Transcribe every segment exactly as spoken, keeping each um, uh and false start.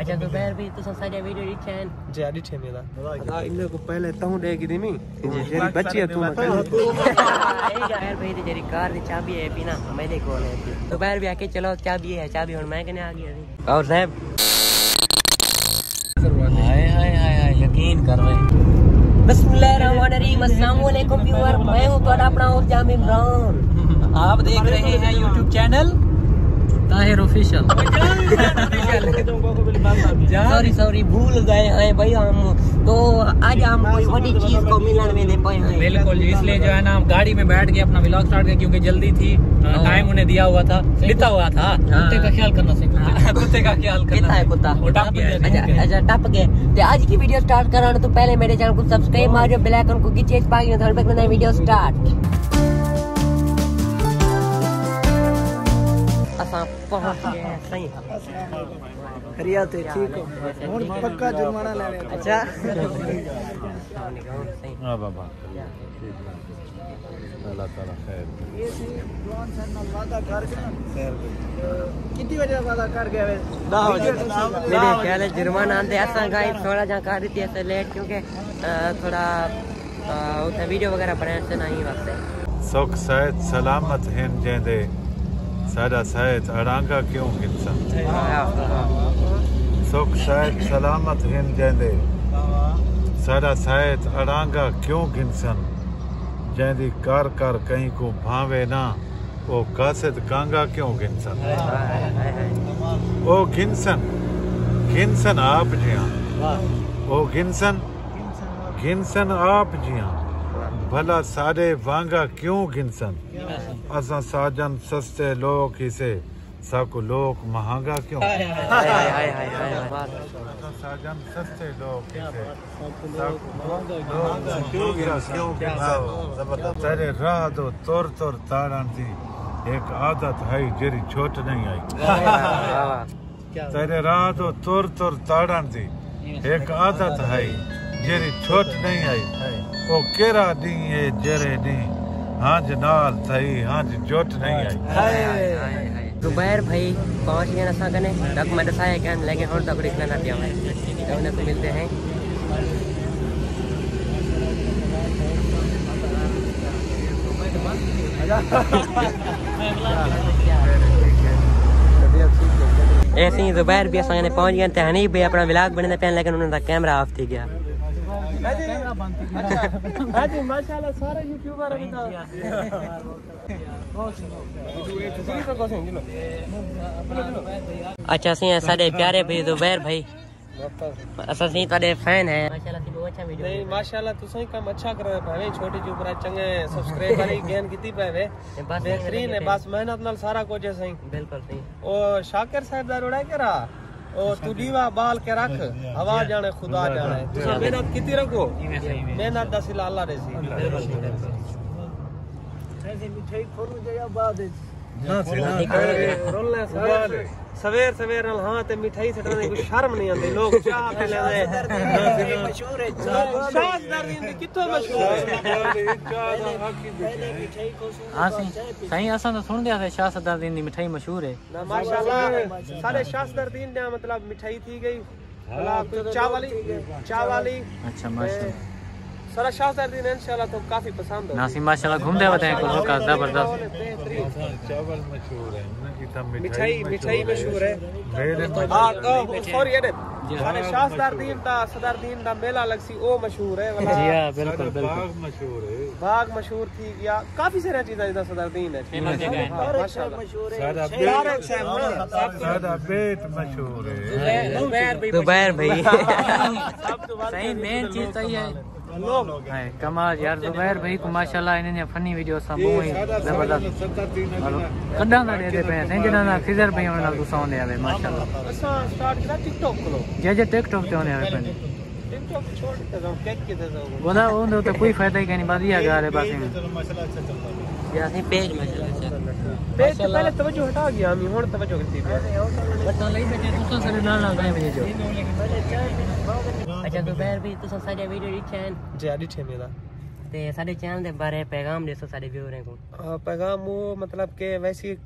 अच्छा दोपहर भी तो सारे वीडियो रिचन जे डिठे मेरा अदा इने को पहले तू दे की दिमी जेरी बच्ची है तू मत दोपहर भाई ते जेरी कार दी चाबी है बिना मेरे कोल है दोपहर भी आके चलो चाबी है चाबी हुन मैं कने आ गया और साहब हाय हाय हाय हाय यकीन कर भाई बिस्मिल्लाहिर्रहमानिर्रहीम अस्सलाम वालेकुम व्यूअर मैं हूं तुम्हारा अपना और जाम इमरान आप देख रहे हैं YouTube channel Tahir official sorry sorry भूल गए हैं भाई हम तो आज हम कोई बड़ी चीज को मिलन में दे पाए हैं बिल्कुल इसलिए जो है ना हम गाड़ी में बैठ के अपना व्लॉग स्टार्ट किया क्योंकि जल्दी थी टाइम उन्हें दिया हुआ था लिखा हुआ था कुत्ते का ख्याल करना सीखो कुत्ते का ख्याल करना है कुत्ता वो टप गया अच्छा अच्छा टप गया तो आज की वीडियो स्टार्ट कराने तो पहले मेरे चैनल को सब्सक्राइब मारियो बेल आइकन को खींचिए पाएंगे थोड़ी देर में वीडियो स्टार्ट पहुंच गए सही खरिया थे ठीक हो और पक्का जुर्माना ले रहे अच्छा हां बाबा अल्लाह ताला खैर ये सी प्लान सर ना वादा कर के खैर कितनी बजे वादा कर गए दस बजे मेरे ख्याल है जुर्माना आंदे ऐसा गाइस थोड़ा जा कर दी ऐसे लेट क्योंकि थोड़ा उसे वीडियो वगैरह बनाने से नहीं वास्ते सुख सेहत सलामत हैं जेंदे सारा सेहत अड़ांगा क्यों गिनसन सुख सेहत सलामत हैं जेंदे सारा सेहत अड़ांगा क्यों गिनसन जेंदी कर कर कहीं को भावे ना ओ कासिद कांगा क्यों गिनसन ओ गिनसन गिनसन आप जिया ओ गिनसन गिनसन आप जिया भला सारे वांगा क्यों गिनसन असा साजन सस्ते लोग इसे साको लोग महंगा क्यों साजन सस्ते लोग इसे साको लोग क्यों तेरे राह दो तुर तुर ताड़न दी एक आदत है जेरी छोट नहीं आई तेरे राह दो तुर तुर ताड़न दी एक आदत है जेरी छोट नहीं आई ओ केरा दी है जेरे दी हां नाल थई हां जोट नहीं आई दोपहर भाई पहुंच गए असा कने तक मैं दसाया क्या लेकिन हुन तक निकलना ना दिया है तो उन्हें को मिलते हैं ऐसे ही दोपहर भी असा पहुंच गए थे नहीं भाई अपना व्लॉग बनने पे लेकिन उन्होंने कैमरा ऑफ थी गया हां जी माशाल्लाह सारे यूट्यूबर अच्छा सी साडे प्यारे भाई दोपहर भाई असा सी ताडे फैन है माशाल्लाह सी बहुत अच्छा वीडियो नहीं माशाल्लाह तुसई काम अच्छा कर रहे भाई छोटे यूट्यूबर चंगे सब्सक्राइबर ही गेन कीती पावे बेहतरीन है बस मेहनत नाल सारा कुछ है सही बिल्कुल सही ओ शाकिर साहब दा रोड़ा करा ओ तू दीवा बाल के रख हवा जाने खुदा जाने तुसा मेहनत कितनी रखो मेहनत दा सिला अल्लाह दे सी ऐसे मिठाई खोलू जया बाद हां रोलने सवाल सवेर सवेर नाल हां ते मिठाई सटाने को शर्म नहीं आंदी लोग चाह पे लेंदे मशहूर है शाह दर्दीन दी कितो मशहूर है पहले मिठाई को हां सही असा तो सुन दिया था शाह दर्दीन दी मिठाई मशहूर है ना माशाल्लाह सारे शाह दर्दीन ने मतलब मिठाई थी गई मतलब चाव वाली चाव वाली अच्छा माशाल्लाह सारा शाह दर्दीन इंशाल्लाह तो काफी पसंद हो नासिम माशाल्लाह घूमते होते हैं कुछ का जबरदस्त चावल मशहूर है मिठाई मिठाई मशहूर है हां सॉरी अरे सारे शाह दर्दीन दा सदरदीन दा मेला लगसी ओ मशहूर है वाला जी हां बिल्कुल बिल्कुल बाग मशहूर है बाग मशहूर थी गया काफी सारी चीजें इधर सदरदीन है माशाल्लाह मशहूर है सादा पेट मशहूर है दोपहर भाई सही मेन चीज तो ये लोग है कमाल यार दोपहर भाई को माशाल्लाह इन्हें फनी वीडियो सब बहुत ही जबरदस्त कड्डा ना दे पे हैं जिन्ना ना खिजर पे होने तो साउंड आवे माशाल्लाह असा स्टार्ट करा टिकटॉक को जे जे टिकटॉक पे होने आवे टिकटॉक छोड़ के जाओ केक के दे जाओ बोला वो तो कोई फायदा ही नहीं बढ़िया गा रहे बस मसला अच्छा चल रहा है या नहीं पेज माशाल्लाह पेज से पहले तवज्जो हटा गया हम हुन तवज्जो करती है बता लई बेटे तू तो सरे ना ना गए मुझे जो अच्छा दोपहर भी तो सारे वीडियो रिचन जे डिठे मेरा ते साडे चैनल दे बारे पैगाम देसो साडे व्यूअरें को पैगाम वो मतलब के वैसी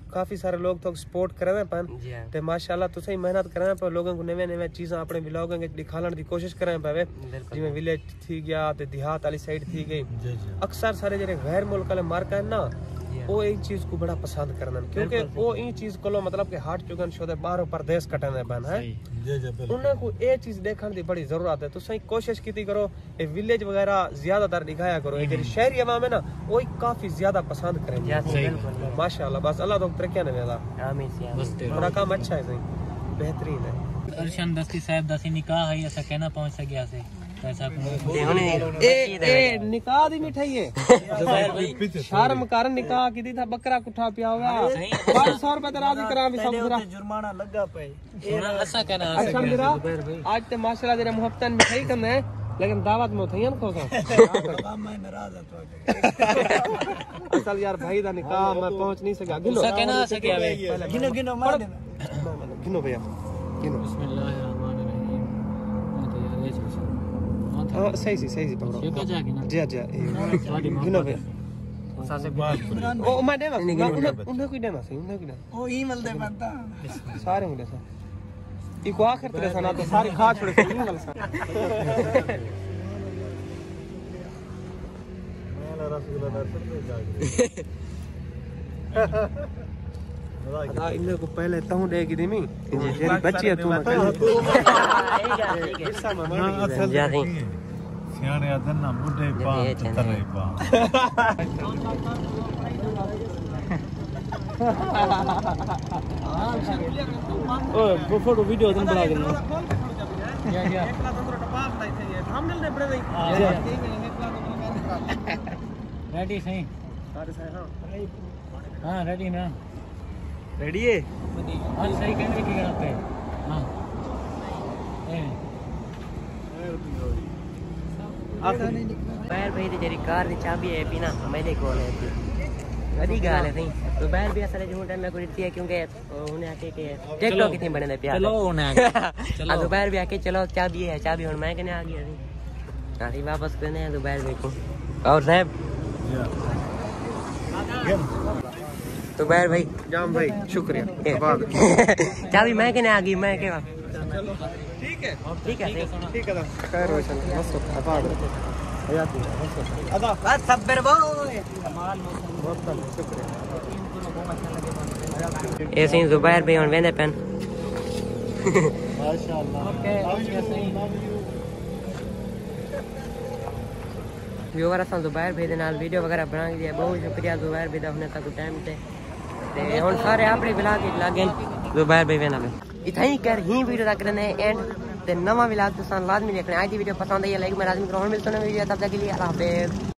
काफी सारे लोग तो सपोर्ट कर रहे पन ते माशाल्लाह तुसें मेहनत कर रहे पर लोगों को नवे नवे चीज़ें अपने व्लॉग में दिखाने की कोशिश कर रहे पे जिवें विलेज थी गया ते देहात वाली साइड थी गई। अक्सर सारे जेरे गैर मुल्क वाले मार्क है ना वो एक चीज को बड़ा पसंद करना क्योंकि वो इन चीज को मतलब के हट चुकन शोदे बाहर प्रदेश कटने बन है उन्हें को ये चीज देखने की बड़ी जरूरत है। तो सही कोशिश की करो ये विलेज वगैरह ज्यादातर दिखाया करो ये शहरी अवाम है ना वो काफी ज्यादा पसंद करेंगे माशाल्लाह। बस अल्लाह तो तरक्कियां दे वेला थोड़ा काम अच्छा है सही बेहतरीन है। अरशन दस्ती साहब दसी निकाह है ऐसा कहना पहुंच गया से पैसा ए ए निकाह दी मिठाई है शर्म कर निकाह की दी था बकरा कुठा पिया होगा पाँच सौ रुपए तो राजी करा भी सब जुर्माना लगा पे ऐसा कहना अच्छा मेरा आज ते माशाल्लाह तेरे मोहब्बतन मिठाई करना है लेकिन दावत में उठैन को सा मैं नाराज है असल यार भाई दा निकाह मैं पहुंच नहीं सका गिनो ऐसा कहना सके वे गिनो गिनो मार देना गिनो भैया गिनो बिस्मिल्लाहिर्रहमानिर्रहीम हाँ सही सी सही सी पकड़ो ये क्या जाके ना जी जी गिनो भैया सासे ओ मैं देना उन्हें उन्हें कोई देना सही उन्हें कोई देना ओ ई मिल दे बनता सारे मिले सा इको आखिर तेरे सना तो सारे खा छोड़े से नहीं मिल सा मेरा रसगुल्ला दर्शन में जाग अदा इन्हें को पहले तहु देगी दिमी तेरी बच्ची है तू मत सियाने अदन ना बुढ़े पा तरे पा ओ फोटो वीडियो दिन बना देना या या थंबनेल ने बड़े रेडी सही सारे सही हां हां रेडी ना रेडी है हां सही कैमरे की गणा पे हां पैर भाई तेरी कार दी चाबी है पीना मेरे कोल है वडी गाल है सही तो बैर भी असले जो टाइम में कोई थी क्योंकि उन्हें आके के टिकटॉक कितने बने प्यार चलो उन्हें चलो दोपहर भी आके चलो चाबी है चाबी हुन मैं कने आ गया थी आधी वापस करने हैं दोपहर भी को और साहब तो बैर भाई जाम भाई शुक्रिया चाबी मैं कने आ गई मैं के ठीक है ठीक है ठीक है खैर रोशन मस्त आबाद हयाती अदा बस सब्र बॉय बहुत शुक्रिया ऐसे ही जुबैर भाई और वेंदे पेन माशाल्लाह ओके व्यूअर असां जुबैर भाई दे नाल वीडियो वगैरह बना के दिया बहुत शुक्रिया जुबैर भाई दा हुने तक टाइम ते ते हुन सारे अपने ब्लॉग लागे जुबैर भाई वेना में इथाई कर ही वीडियो तक रहने एंड ते नवा व्लॉग तुसां लाजमी देखना। आज दी वीडियो पसंद आई लाइक में लाजमी करो। मिलते हैं वीडियो तब तक के लिए अल्लाह हाफिज़।